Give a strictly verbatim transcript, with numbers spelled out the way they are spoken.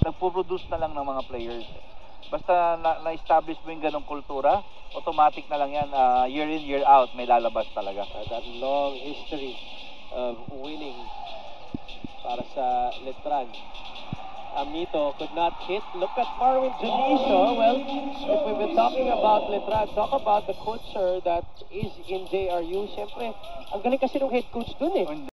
nagpo-produce na lang ng mga players. Basta na-establish mo yung ganong kultura, automatic na lang yan, uh, year in, year out, may lalabas talaga. Uh, that long history of winning para sa Letran. Amito could not hit. Look at Marwin Junicio. Well, if we've been talking about Letran, talk about the culture that is in J R U. Siyempre, ang galing kasi ng head coach dun eh.